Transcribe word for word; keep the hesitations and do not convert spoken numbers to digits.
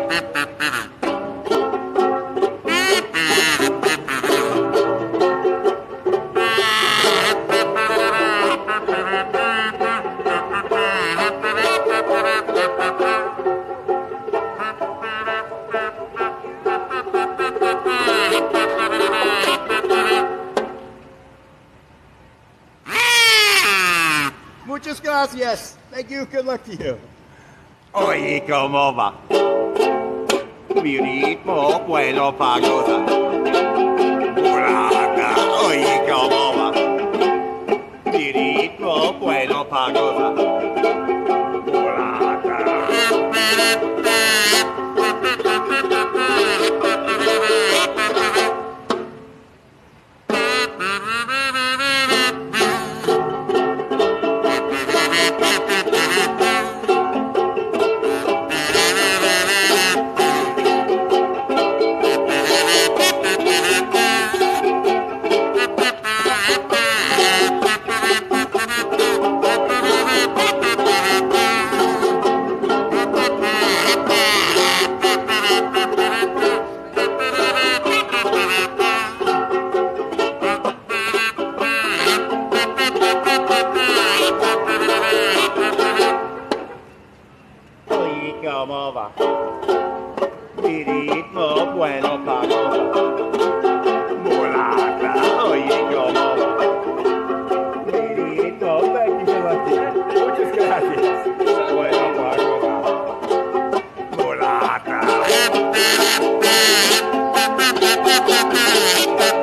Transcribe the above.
Muchas gracias. Thank you. Good luck to you. Oye, ¿cómo va? Mi ritmo bueno pa' gozar. Mulata, oye, ¿cómo va? Mi ritmo bueno pa' gozar. Mulata. ¿Cómo va? Mi ritmo bueno pa' gozar. Mulata, oye, ¿cómo va? Mi ritmo, thank you so much. Muchas gracias. Bueno pa' gozar. Mulata.